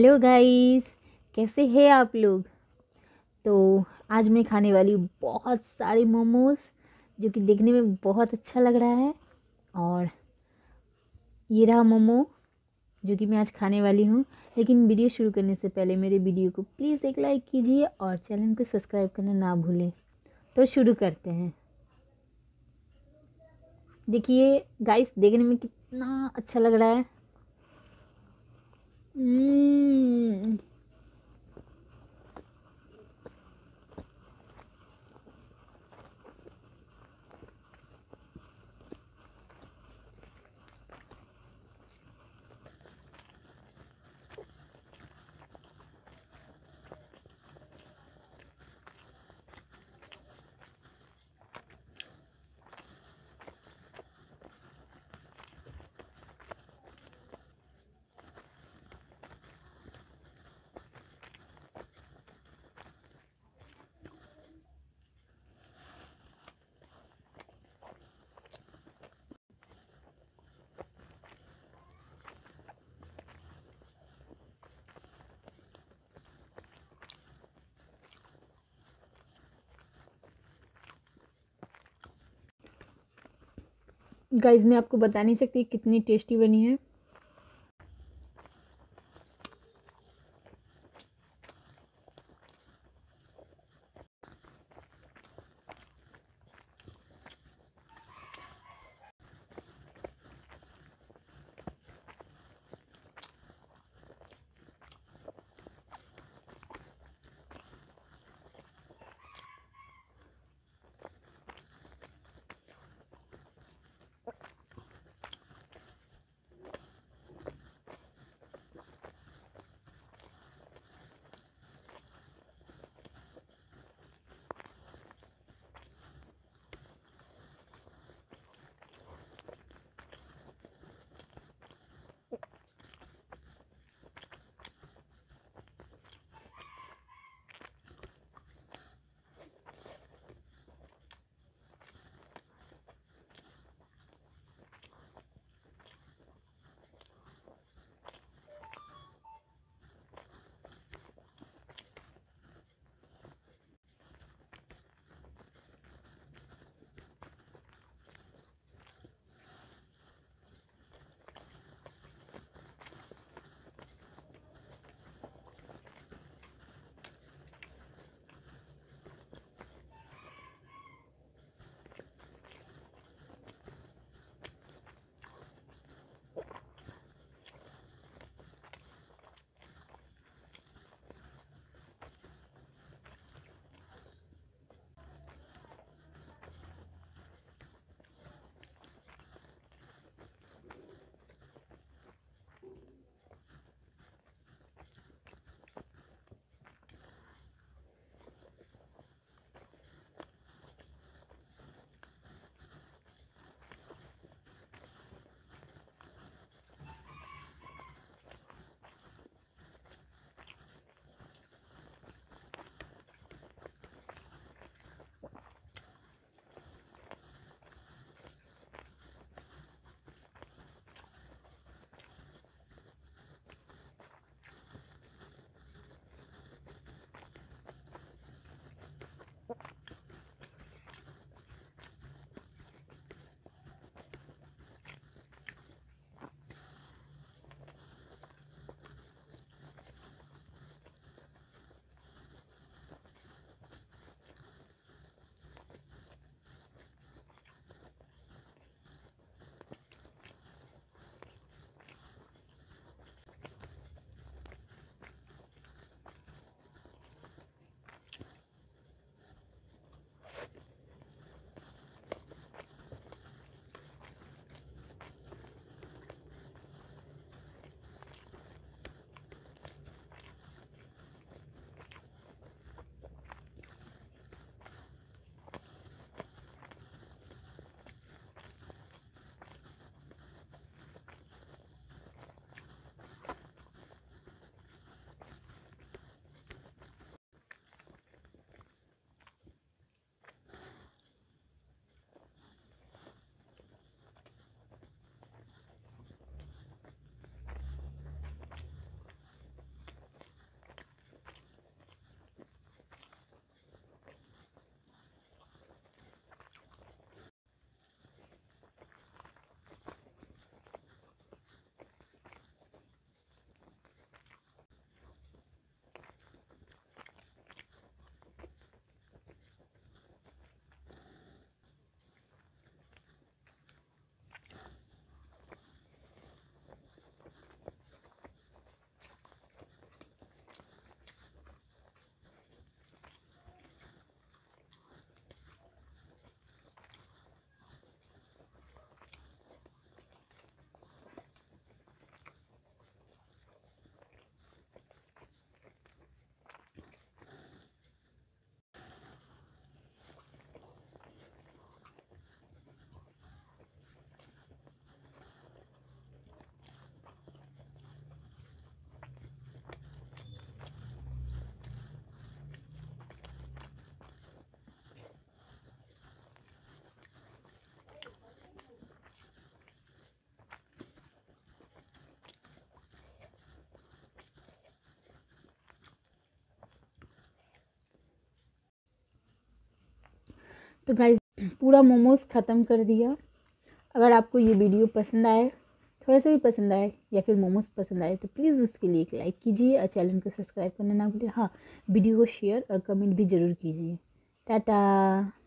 Hello guys, कैसे हैं आप लोग। तो आज मैं खाने वाली हूँ बहुत सारे मोमोज़, जो कि देखने में बहुत अच्छा लग रहा है। और ये रहा मोमो जो कि मैं आज खाने वाली हूँ। लेकिन वीडियो शुरू करने से पहले मेरे वीडियो को प्लीज़ एक लाइक कीजिए और चैनल को सब्सक्राइब करना ना भूलें। तो शुरू करते हैं। देखिए गाइस, देखने में कितना अच्छा लग रहा है। हम्म। गाइस, मैं आपको बता नहीं सकती कितनी टेस्टी बनी है। तो गाइस पूरा मोमोज़ ख़त्म कर दिया। अगर आपको ये वीडियो पसंद आए, थोड़ा सा भी पसंद आए या फिर मोमोज़ पसंद आए तो प्लीज़ उसके लिए एक लाइक कीजिए और चैनल को सब्सक्राइब करना ना भूलिए। हाँ, वीडियो को शेयर और कमेंट भी ज़रूर कीजिए। टाटा।